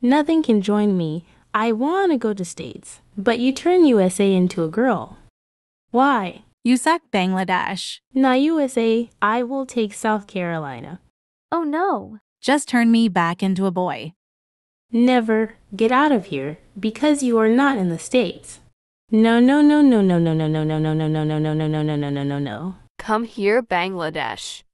Nothing can join me. I want to go to States. But you turn USA into a girl. Why? You suck, Bangladesh. Not USA. I will take South Carolina. Oh no. Just turn me back into a boy. Never. Get out of here because you are not in the States. No, no, no, no, no, no, no, no, no, no, no, no, no, no, no, no, no, no, no, no. Come here, Bangladesh.